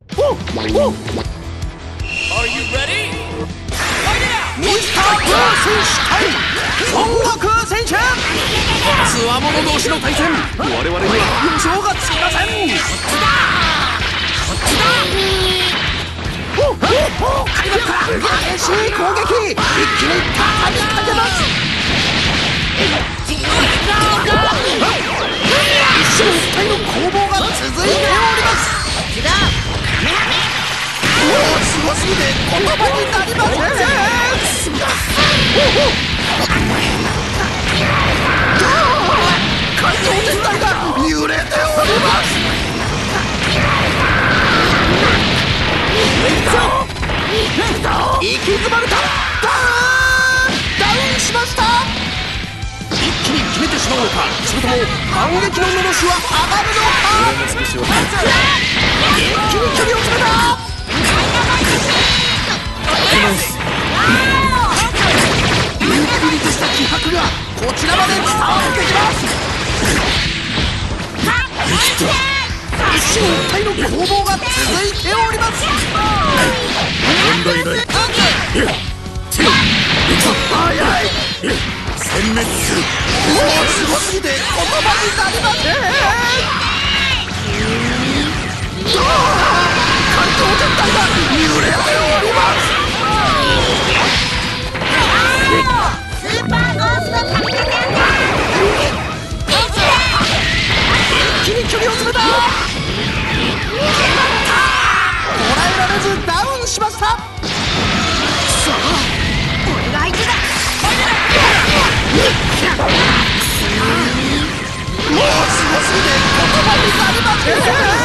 Are you ready? ミスターブー選手対孫悟空選手、つわもの同士の対戦、我々には予想がつきません。開幕から激しい攻撃、一気に畳みかけます。一進一退の攻防が続いております。もうすごすぎて言葉になりません。怪盗全体が揺れております。行き詰まれた。ダウンしました。一気に決めてしまうのか、それとも反撃ののろしは上がるのか。一気に距離を詰めた。ゆっくりとした気迫がこちらまで伝わってきます。一進一退の攻防が続いております。問題ない。早い。殲滅する。もうすごすぎて言葉になりません。怪盗全体が揺れております。 スーパーゴーストカルタちゃんだ。 一気に距離を詰めた。捉えられずダウンしました。さあ俺が相手だ。 もうすごすぎて言葉になりません。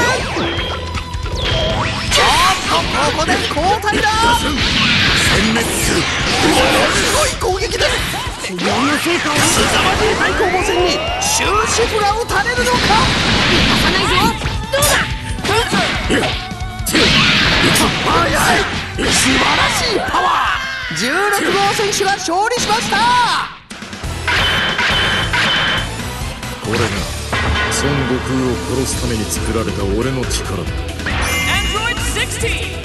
ここで交代だ。殲滅する。ものすごい攻撃です。すさまじい対抗防戦に終止符が打たれるのか。 逃がさないぞ。どうだ。 早い。素晴らしいパワー。16号選手が勝利しました。 これが孫悟空を殺すために作られた俺の力だ。 Android 16